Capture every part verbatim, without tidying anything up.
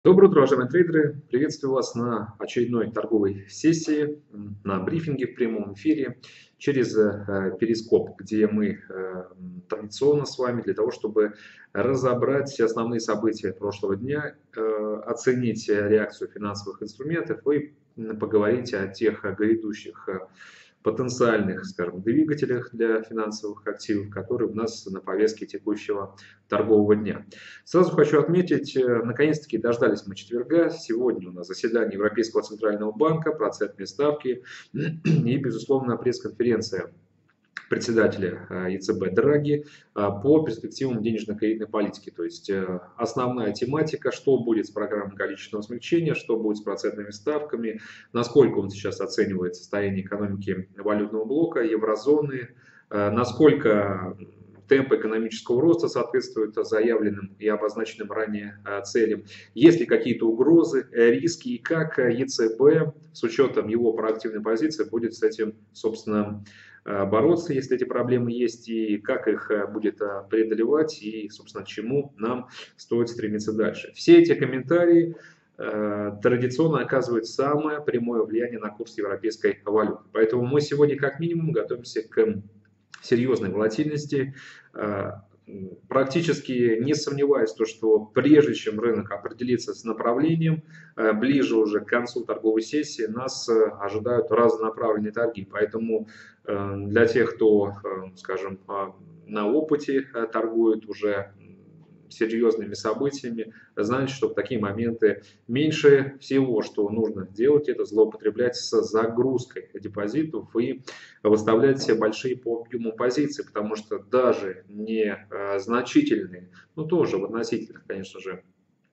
Доброе утро, уважаемые трейдеры! Приветствую вас на очередной торговой сессии, м, на брифинге в прямом эфире через э, Перископ, где мы э, традиционно с вами для того, чтобы разобрать все основные события прошлого дня, э, оценить реакцию финансовых инструментов и м, поговорить о тех э, грядущих э, потенциальных, скажем, двигателях для финансовых активов, которые у нас на повестке текущего торгового дня. Сразу хочу отметить, э, наконец-таки дождались мы четверга. Сегодня у нас заседание Европейского центрального банка, процентные ставки и, безусловно, пресс-конференция председателя э, ЕЦБ Драги э, по перспективам денежно-кредитной политики. То есть э, основная тематика, что будет с программой количественного смягчения, что будет с процентными ставками, насколько он сейчас оценивает состояние экономики валютного блока, еврозоны, э, насколько темпы экономического роста соответствуют заявленным и обозначенным ранее э, целям, есть ли какие-то угрозы, э, риски и как э, ЕЦБ с учетом его проактивной позиции будет с этим, собственно, э, бороться, если эти проблемы есть, и как их э, будет э, преодолевать, и, собственно, к чему нам стоит стремиться дальше. Все эти комментарии э, традиционно оказывают самое прямое влияние на курс европейской валюты. Поэтому мы сегодня как минимум готовимся к серьезной волатильности, э, практически не сомневаюсь, то, что прежде чем рынок определится с направлением, э, ближе уже к концу торговой сессии нас э, ожидают разнонаправленные торги. Поэтому э, для тех, кто, э, скажем, э, на опыте э, торгует уже серьезными событиями, знаете, что в такие моменты меньше всего, что нужно делать, это злоупотреблять с загрузкой депозитов и выставлять все большие по объему позиции, потому что даже не э, значительные, ну тоже в относительных, конечно же,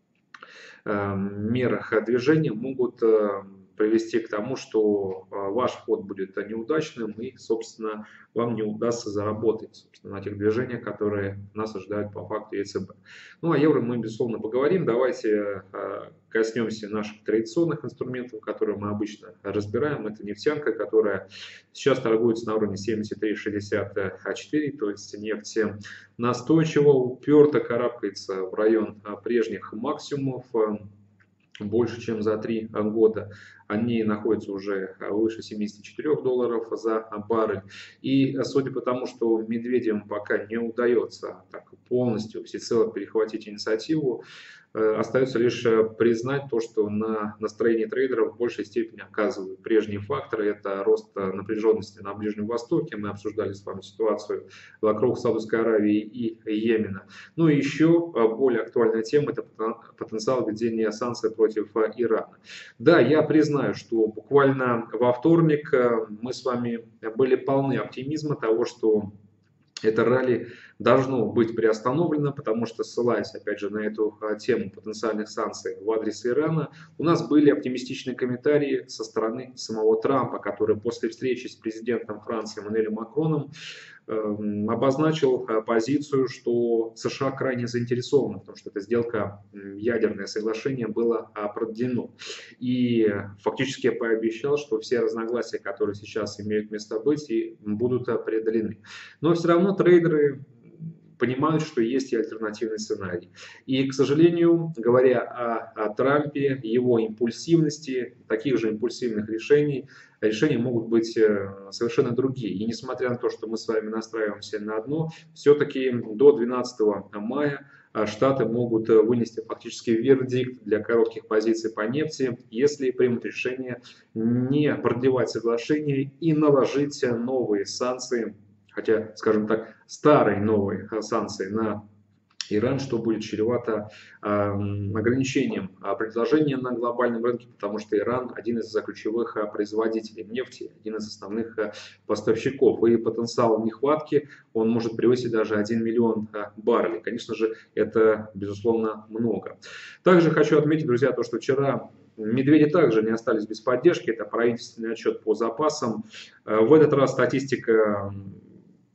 э, мерах движения могут э, привести к тому, что э, ваш ход будет неудачным и, собственно, вам не удастся заработать, собственно, на тех движениях, которые нас ожидают по факту ЕЦБ. Ну, о евро мы, безусловно, поговорим. Давайте э, коснемся наших традиционных инструментов, которые мы обычно разбираем. Это нефтянка, которая сейчас торгуется на уровне семьдесят три шестьдесят четыре, то есть нефть настойчиво, уперто карабкается в район прежних максимумов, больше, чем за три года. Они находятся уже выше семидесяти четырёх долларов за баррель. И судя по тому, что Медведевым пока не удается так полностью, всецело перехватить инициативу, остается лишь признать то, что на настроение трейдеров в большей степени оказывают прежние факторы. Это рост напряженности на Ближнем Востоке. Мы обсуждали с вами ситуацию вокруг Саудовской Аравии и Йемена. Ну и еще более актуальная тема – это потенциал введения санкций против Ирана. Да, я признаю, что буквально во вторник мы с вами были полны оптимизма того, что это ралли должно быть приостановлено, потому что, ссылаясь опять же на эту тему потенциальных санкций в адрес Ирана, у нас были оптимистичные комментарии со стороны самого Трампа, который после встречи с президентом Франции Эммануэлем Макроном обозначил позицию, что США крайне заинтересованы в том, что эта сделка, ядерное соглашение, было продлено. И фактически пообещал, что все разногласия, которые сейчас имеют место быть, будут преодолены. Но все равно трейдеры понимают, что есть и альтернативный сценарий. И, к сожалению, говоря о, о Трампе, его импульсивности, таких же импульсивных решений, решения могут быть совершенно другие. И несмотря на то, что мы с вами настраиваемся на одно, все-таки до двенадцатого мая Штаты могут вынести фактически вердикт для коротких позиций по нефти, если примут решение не продлевать соглашение и наложить новые санкции, хотя, скажем так, старые новые санкции на Иран, что будет чревато э, ограничением э, предложения на глобальном рынке, потому что Иран один из ключевых э, производителей нефти, один из основных э, поставщиков. И потенциал нехватки он может превысить даже один миллион э, баррелей. Конечно же, это, безусловно, много. Также хочу отметить, друзья, то, что вчера медведи также не остались без поддержки. Это правительственный отчет по запасам. Э, в этот раз статистика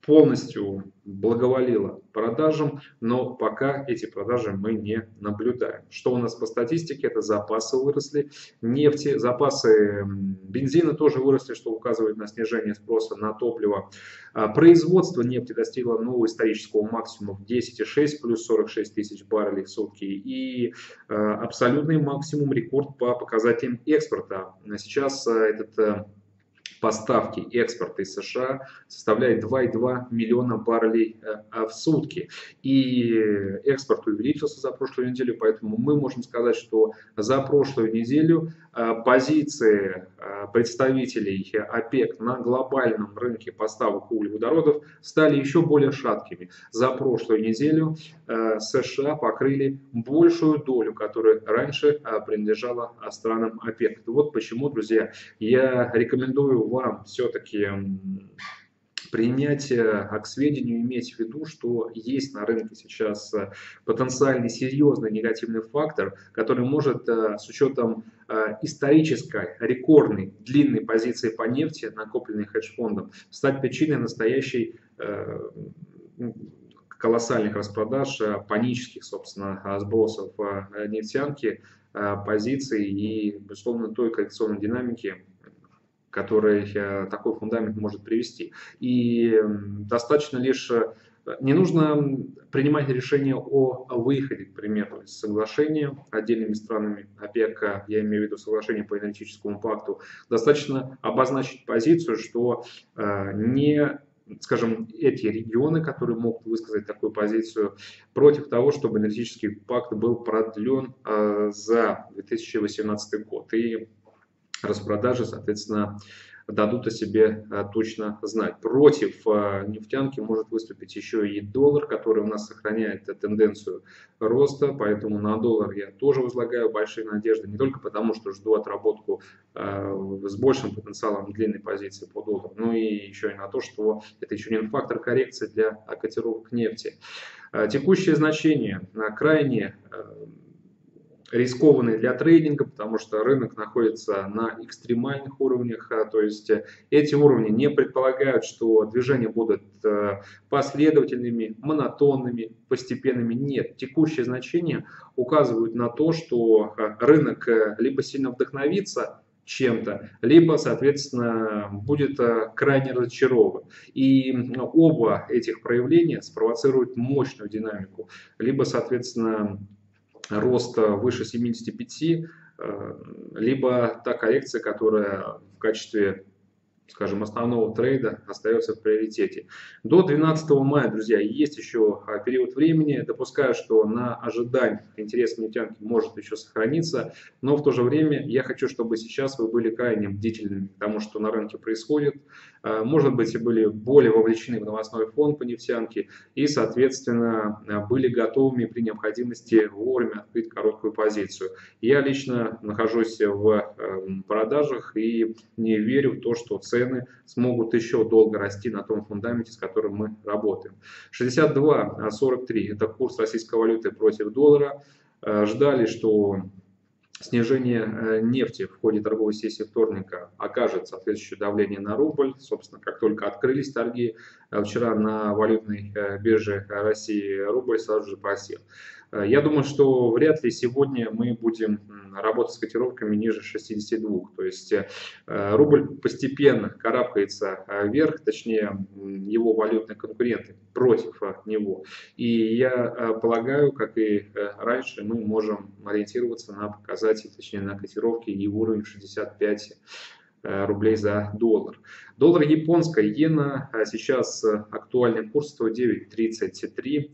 полностью благоволила продажам, но пока эти продажи мы не наблюдаем. Что у нас по статистике? Это запасы выросли нефти, запасы бензина тоже выросли, что указывает на снижение спроса на топливо. Производство нефти достигло нового исторического максимума в десять и шесть, плюс сорок шесть тысяч баррелей в сутки. И абсолютный максимум, рекорд по показателям экспорта. Сейчас этот поставки экспорта из США составляет два и два миллиона баррелей в сутки. И экспорт увеличился за прошлую неделю, поэтому мы можем сказать, что за прошлую неделю позиции представителей ОПЕК на глобальном рынке поставок углеводородов стали еще более шаткими. За прошлую неделю США покрыли большую долю, которая раньше принадлежала странам ОПЕК. Вот почему, друзья, я рекомендую вам все-таки принять к сведению, иметь в виду, что есть на рынке сейчас потенциальный серьезный негативный фактор, который может с учетом исторической, рекордной, длинной позиции по нефти, накопленной хедж-фондом, стать причиной настоящей колоссальных распродаж, панических, собственно, сбросов нефтянки, позиций и, безусловно, той коррекционной динамики, который такой фундамент может привести. И достаточно лишь, не нужно принимать решение о выходе, к примеру, из соглашения отдельными странами ОПЕК, я имею в виду соглашение по энергетическому пакту, достаточно обозначить позицию, что не, скажем, эти регионы, которые могут высказать такую позицию, против того, чтобы энергетический пакт был продлен за две тысячи восемнадцатый год. И распродажи, соответственно, дадут о себе точно знать. Против нефтянки может выступить еще и доллар, который у нас сохраняет тенденцию роста, поэтому на доллар я тоже возлагаю большие надежды, не только потому, что жду отработку с большим потенциалом длинной позиции по доллару, но и еще и на то, что это еще один фактор коррекции для котировок нефти. Текущее значение крайне рискованный для трейдинга, потому что рынок находится на экстремальных уровнях, то есть эти уровни не предполагают, что движения будут последовательными, монотонными, постепенными. Нет, текущие значения указывают на то, что рынок либо сильно вдохновится чем-то, либо, соответственно, будет крайне разочарован. И оба этих проявления спровоцируют мощную динамику, либо, соответственно, рост выше семидесяти пяти, либо та коррекция, которая в качестве, скажем, основного трейда остается в приоритете. До двенадцатого мая, друзья, есть еще период времени. Допускаю, что на ожидание интерес к нефтянке может еще сохраниться, но в то же время я хочу, чтобы сейчас вы были крайне бдительными к тому, что на рынке происходит. Может быть, и были более вовлечены в новостной фон по нефтянке и, соответственно, были готовыми при необходимости вовремя открыть короткую позицию. Я лично нахожусь в продажах и не верю в то, что цены смогут еще долго расти на том фундаменте, с которым мы работаем. шестьдесят два сорок три – это курс российской валюты против доллара. Ждали, что снижение нефти в ходе торговой сессии вторника окажет соответствующее давление на рубль. Собственно, как только открылись торги, вчера на валютной бирже России рубль сразу же просел. Я думаю, что вряд ли сегодня мы будем работать с котировками ниже шестидесяти двух. То есть рубль постепенно карабкается вверх, точнее его валютные конкуренты против него. И я полагаю, как и раньше, мы можем ориентироваться на показатели, точнее на котировки и уровень шестьдесят пять рублей за доллар. Доллар японская иена, сейчас актуальный курс сто девять тридцать три.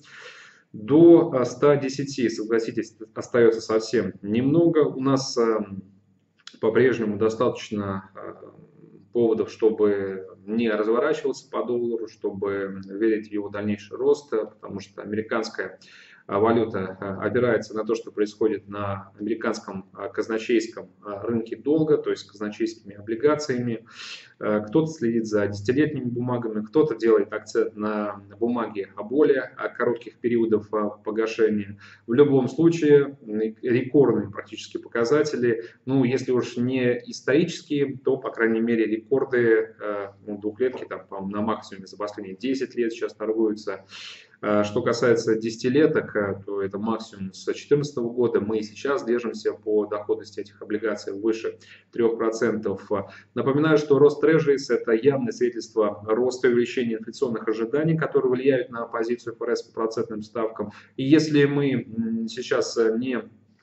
До ста десяти, согласитесь, остается совсем немного. У нас по-прежнему достаточно поводов, чтобы не разворачиваться по доллару, чтобы верить в его дальнейший рост, потому что американская валюта опирается на то, что происходит на американском казначейском рынке долга, то есть казначейскими облигациями. Кто-то следит за десятилетними бумагами, кто-то делает акцент на бумаги о более коротких периодах погашения. В любом случае, рекордные практически показатели, ну, если уж не исторические, то, по крайней мере, рекорды ну, двухлетки там, по-моему, на максимуме за последние десять лет сейчас торгуются. Что касается десятилеток, то это максимум с две тысячи четырнадцатого года. Мы и сейчас держимся по доходности этих облигаций выше трёх процентов. Напоминаю, что рост Treasuries – это явное свидетельство роста и увеличения инфляционных ожиданий, которые влияют на позицию эф эр эс по процентным ставкам. И если мы сейчас не,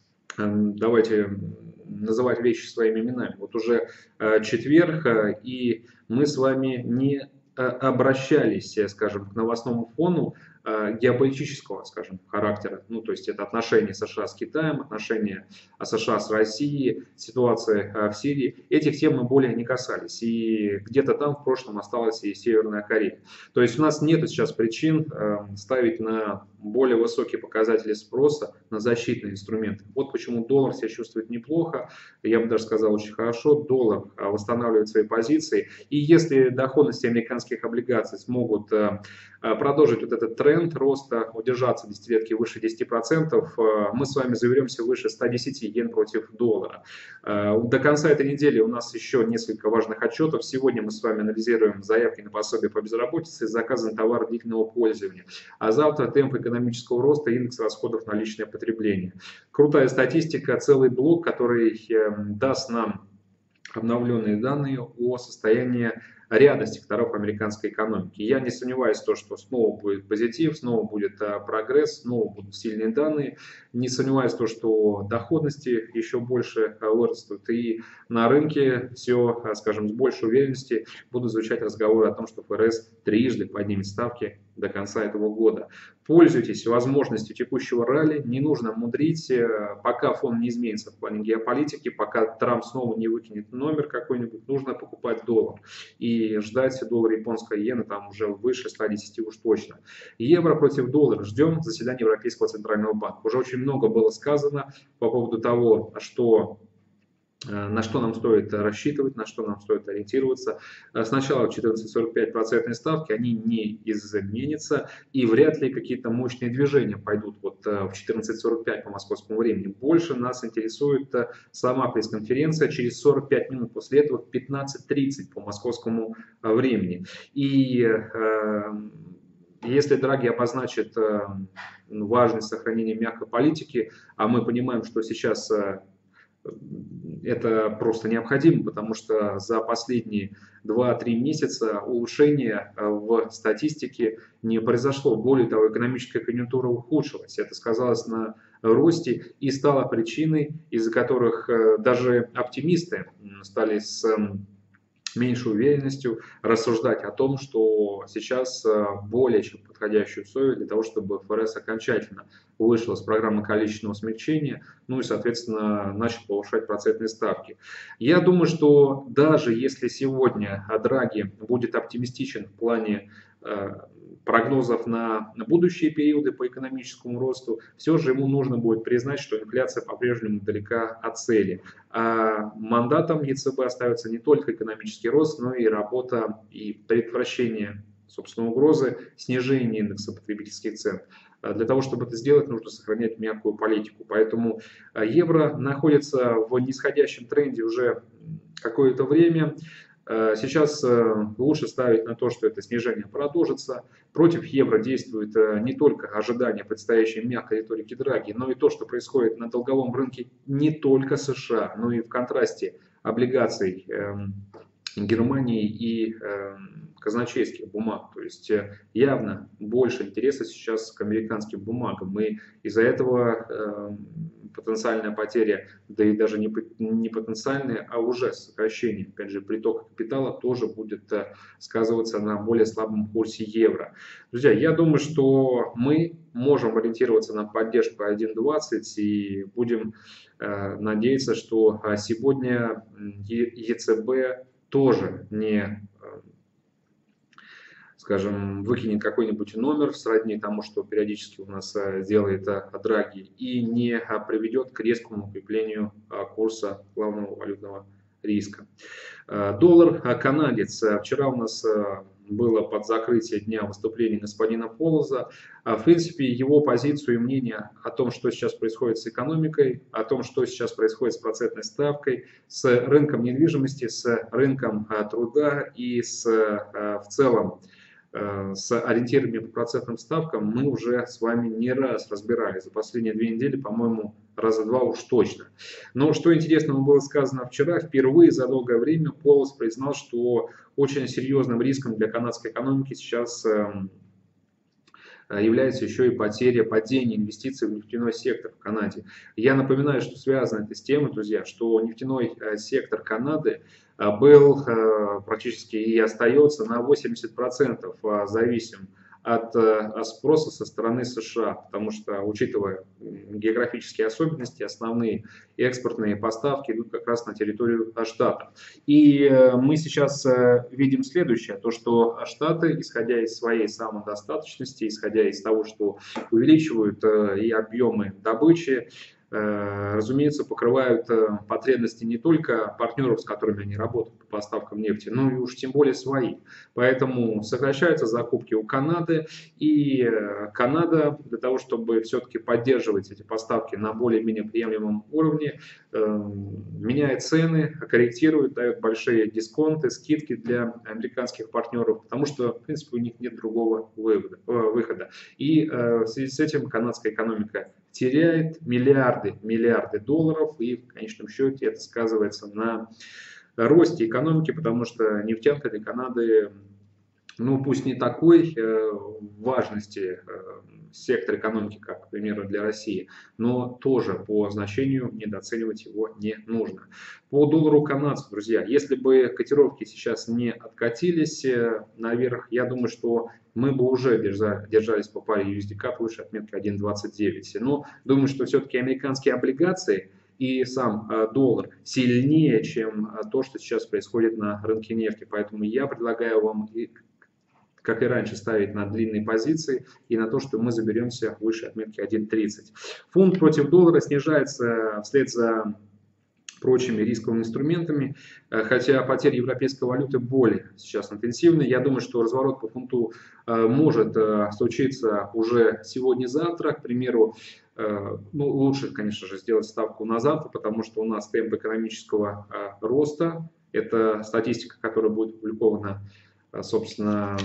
давайте называть вещи своими именами, вот уже четверг, и мы с вами не обращались, скажем, к новостному фону геополитического, скажем, характера, ну, то есть это отношения США с Китаем, отношения США с Россией, ситуация в Сирии, этих тем мы более не касались, и где-то там в прошлом осталась и Северная Корея. То есть у нас нет сейчас причин ставить на более высокие показатели спроса на защитные инструменты. Вот почему доллар себя чувствует неплохо, я бы даже сказал очень хорошо, доллар восстанавливает свои позиции, и если доходности американских облигаций смогут продолжить вот этот тренд роста, удержаться десятилетки выше десяти процентов, мы с вами заберемся выше ста десяти йен против доллара. До конца этой недели у нас еще несколько важных отчетов. Сегодня мы с вами анализируем заявки на пособие по безработице и заказы на товары длительного пользования. А завтра темп экономического роста и индекс расходов на личное потребление. Крутая статистика, целый блок, который даст нам обновленные данные о состоянии ряда секторов американской экономики. Я не сомневаюсь в том, что снова будет позитив, снова будет а, прогресс, снова будут сильные данные. Не сомневаюсь в том, что доходности еще больше а, вырастут. И на рынке все, а, скажем, с большей уверенностью будут звучать разговоры о том, что эф эр эс трижды поднимет ставки до конца этого года. Пользуйтесь возможностью текущего ралли, не нужно мудрить, пока фон не изменится в плане геополитики, пока Трамп снова не выкинет номер какой-нибудь, нужно покупать доллар и ждать доллар японской иены там уже выше ста десяти уж точно. Евро против доллара, ждем заседания Европейского центрального банка. Уже очень много было сказано по поводу того, что на что нам стоит рассчитывать, на что нам стоит ориентироваться. Сначала в четырнадцать сорок пять процентные ставки, они не изменятся, и вряд ли какие-то мощные движения пойдут вот в четырнадцать сорок пять по московскому времени. Больше нас интересует сама пресс-конференция через сорок пять минут после этого в пятнадцать тридцать по московскому времени. И э, если Драги обозначит э, важность сохранения мягкой политики, а мы понимаем, что сейчас э, это просто необходимо, потому что за последние два-три месяца улучшения в статистике не произошло. Более того, экономическая конъюнктура ухудшилась. Это сказалось на росте и стало причиной, из-за которых даже оптимисты стали с меньшей уверенностью рассуждать о том, что сейчас более чем подходящие условия для того, чтобы эф эр эс окончательно вышел с программы количественного смягчения, ну и, соответственно, начал повышать процентные ставки. Я думаю, что даже если сегодня Драги будет оптимистичен в плане э, прогнозов на будущие периоды по экономическому росту, все же ему нужно будет признать, что инфляция по-прежнему далека от цели. А мандатом е цэ бэ остается не только экономический рост, но и работа и предотвращение, собственно, угрозы снижения индекса потребительских цен. Для того, чтобы это сделать, нужно сохранять мягкую политику. Поэтому евро находится в нисходящем тренде уже какое-то время. Сейчас лучше ставить на то, что это снижение продолжится. Против евро действует не только ожидание предстоящей мягкой риторики Драги, но и то, что происходит на долговом рынке не только США, но и в контрасте облигаций Германии и казначейских бумаг. То есть явно больше интереса сейчас к американским бумагам. И из-за этого потенциальная потеря, да и даже не, не потенциальная, а уже сокращение, опять же, притока капитала тоже будет сказываться на более слабом курсе евро. Друзья, я думаю, что мы можем ориентироваться на поддержку один двадцать и будем э, надеяться, что сегодня е цэ бэ тоже не скажем, выкинет какой-нибудь номер сродни тому, что периодически у нас делает Драги, и не приведет к резкому укреплению курса главного валютного риска. Доллар канадец. Вчера у нас было под закрытие дня выступление господина Полоза. В принципе, его позицию и мнение о том, что сейчас происходит с экономикой, о том, что сейчас происходит с процентной ставкой, с рынком недвижимости, с рынком труда и с, в целом с ориентирами по процентным ставкам мы уже с вами не раз разбирали. За последние две недели, по-моему, раза два уж точно. Но что интересного было сказано вчера, впервые за долгое время Полос признал, что очень серьезным риском для канадской экономики сейчас является еще и потеря, падение инвестиций в нефтяной сектор в Канаде. Я напоминаю, что связано это с тем, друзья, что нефтяной сектор Канады был практически и остается на восемьдесят процентов зависим от спроса со стороны США, потому что, учитывая географические особенности, основные экспортные поставки идут как раз на территорию Штатов. И мы сейчас видим следующее, то что Штаты, исходя из своей самодостаточности, исходя из того, что увеличивают и объемы добычи, разумеется, покрывают потребности не только партнеров, с которыми они работают по поставкам нефти, но и уж тем более свои. Поэтому сокращаются закупки у Канады, и Канада для того, чтобы все-таки поддерживать эти поставки на более-менее приемлемом уровне, меняет цены, корректирует, дает большие дисконты, скидки для американских партнеров, потому что, в принципе, у них нет другого выхода. И в связи с этим канадская экономика теряет миллиарды, миллиарды долларов, и в конечном счете это сказывается на росте экономики, потому что нефтянка для Канады, ну пусть не такой э, важности э, сектор экономики, как, к примеру, для России, но тоже по значению недооценивать его не нужно. По доллару канадцу, друзья, если бы котировки сейчас не откатились э, наверх, я думаю, что мы бы уже держались по паре ю эс ди кап выше отметки один двадцать девять. Но думаю, что все-таки американские облигации и сам доллар сильнее, чем то, что сейчас происходит на рынке нефти. Поэтому я предлагаю вам, как и раньше, ставить на длинные позиции и на то, что мы заберемся выше отметки один тридцать. Фунт против доллара снижается вслед за прочими рисковыми инструментами, хотя потеря европейской валюты более сейчас интенсивны. Я думаю, что разворот по фунту может случиться уже сегодня-завтра. К примеру, ну, лучше, конечно же, сделать ставку на завтра, потому что у нас темп экономического роста. Это статистика, которая будет опубликована, собственно,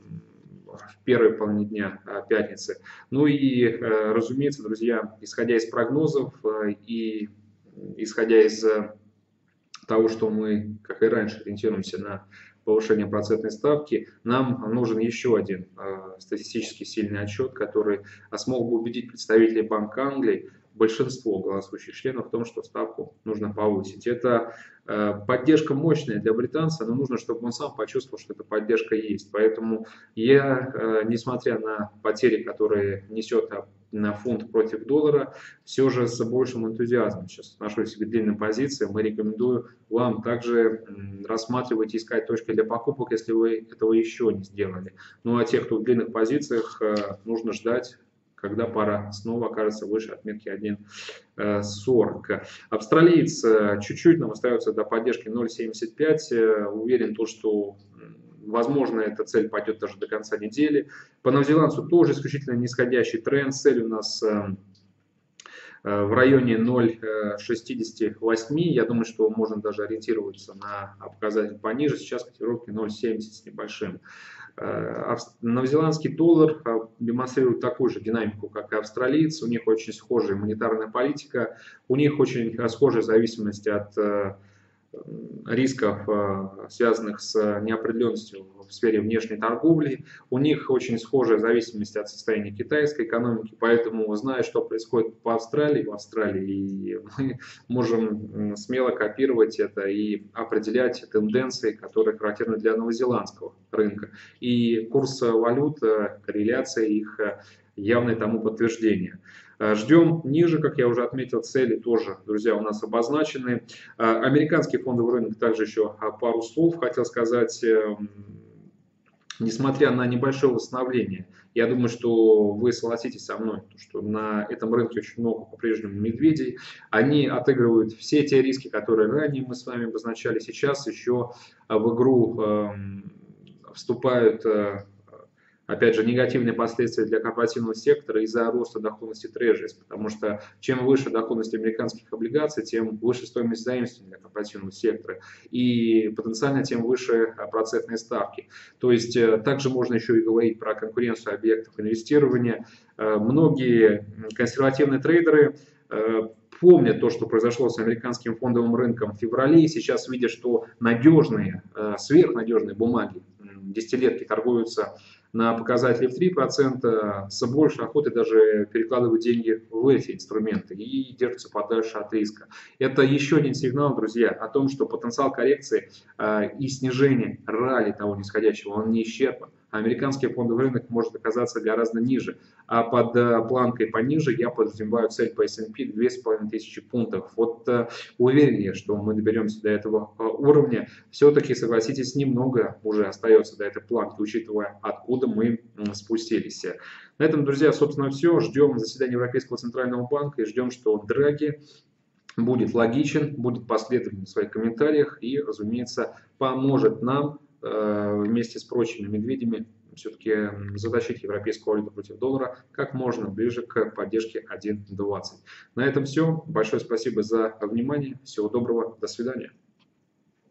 в первой половине дня пятницы. Ну и, разумеется, друзья, исходя из прогнозов и исходя из того, что мы, как и раньше, ориентируемся на повышение процентной ставки, нам нужен еще один э, статистически сильный отчет, который смог бы убедить представителей Банка Англии, большинство голосующих членов, в том, что ставку нужно повысить. Это э, поддержка мощная для британца, но нужно, чтобы он сам почувствовал, что эта поддержка есть. Поэтому я, э, несмотря на потери, которые несет на фунт против доллара, все же с большим энтузиазмом сейчас отношусь к длинным позициям. Мы рекомендую вам также рассматривать и искать точки для покупок, если вы этого еще не сделали. Ну а те, кто в длинных позициях, нужно ждать, когда пара снова окажется выше отметки один сорок. Австралиец чуть-чуть нам остается до поддержки ноль семьдесят пять. Уверен, то, что возможно, эта цель пойдет даже до конца недели. По новозеландцу тоже исключительно нисходящий тренд. Цель у нас в районе ноль шестьдесят восемь. Я думаю, что можно даже ориентироваться на показатель пониже. Сейчас котировки ноль семьдесят с небольшим. Новозеландский доллар демонстрирует такую же динамику, как и австралиец. У них очень схожая монетарная политика. У них очень схожая зависимость от рисков, связанных с неопределенностью в сфере внешней торговли. У них очень схожая зависимость от состояния китайской экономики, поэтому, зная, что происходит по Австралии, в Австралии, мы можем смело копировать это и определять тенденции, которые характерны для новозеландского рынка. И курс валют, корреляция их явное тому подтверждение. Ждем ниже, как я уже отметил, цели тоже, друзья, у нас обозначены. Американский фондовый рынок также еще пару слов хотел сказать. несмотря на небольшое восстановление, я думаю, что вы согласитесь со мной, что на этом рынке очень много по-прежнему медведей. Они отыгрывают все те риски, которые ранее мы с вами обозначали. Сейчас еще в игру э, вступают, э, опять же, негативные последствия для корпоративного сектора из-за роста доходности трежерис, потому что чем выше доходность американских облигаций, тем выше стоимость заимствований для корпоративного сектора и потенциально тем выше процентные ставки. То есть также можно еще и говорить про конкуренцию объектов инвестирования. Многие консервативные трейдеры помнят то, что произошло с американским фондовым рынком в феврале, и сейчас видят, что надежные, сверхнадежные бумаги, десятилетки торгуются на показатели в три процента, с большей охотой даже перекладывают деньги в эти инструменты и держатся подальше от риска. Это еще один сигнал, друзья, о том, что потенциал коррекции э, и снижения ралли того нисходящего, он не исчерпан. Американский фондовый рынок может оказаться гораздо ниже, а под э, планкой пониже я подразумеваю цель по эс энд пи две тысячи пятьсот пунктов. Вот э, уверен я, что мы доберемся до этого э, уровня. Все-таки, согласитесь, немного уже остается до этой планки, учитывая, откуда мы спустились. На этом, друзья, собственно, все. Ждем заседания Европейского центрального банка и ждем, что Драги будет логичен, будет последователен в своих комментариях и, разумеется, поможет нам э, вместе с прочими медведями все-таки затащить европейскую валюту против доллара как можно ближе к поддержке один двадцать. На этом все. Большое спасибо за внимание. Всего доброго. До свидания.